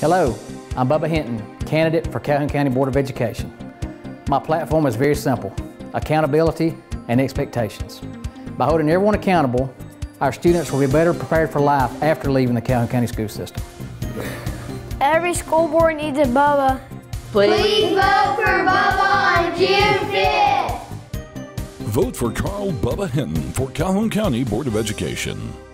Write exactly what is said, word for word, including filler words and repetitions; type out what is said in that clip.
Hello, I'm Bubba Hinton, candidate for Calhoun County Board of Education. My platform is very simple: accountability and expectations. By holding everyone accountable, our students will be better prepared for life after leaving the Calhoun County school system. Every school board needs a Bubba. Please vote for Bubba on June fifth. Vote for Carl Bubba Hinton for Calhoun County Board of Education.